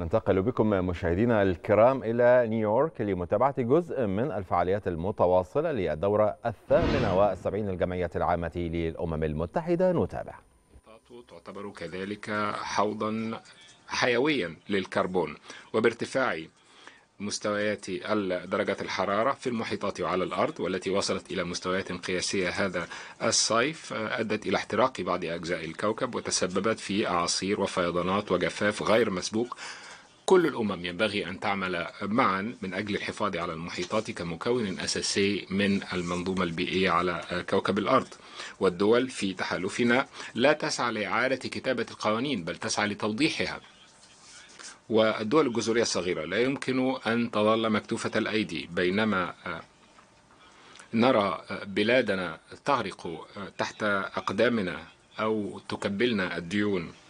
ننتقل بكم مشاهدينا الكرام إلى نيويورك لمتابعة جزء من الفعاليات المتواصلة للدورة 78 للجمعية العامة للأمم المتحدة. نتابع. تعتبر كذلك حوضا حيويا للكربون، وبارتفاع مستويات درجات الحرارة في المحيطات وعلى الأرض، والتي وصلت إلى مستويات قياسية هذا الصيف، أدت إلى احتراق بعض أجزاء الكوكب وتسببت في أعاصير وفيضانات وجفاف غير مسبوق. كل الأمم ينبغي أن تعمل معا من أجل الحفاظ على المحيطات كمكون أساسي من المنظومة البيئية على كوكب الأرض، والدول في تحالفنا لا تسعى لإعادة كتابة القوانين بل تسعى لتوضيحها. والدول الجزرية الصغيرة لا يمكن أن تظل مكتوفة الأيدي بينما نرى بلادنا تغرق تحت أقدامنا أو تكبلنا الديون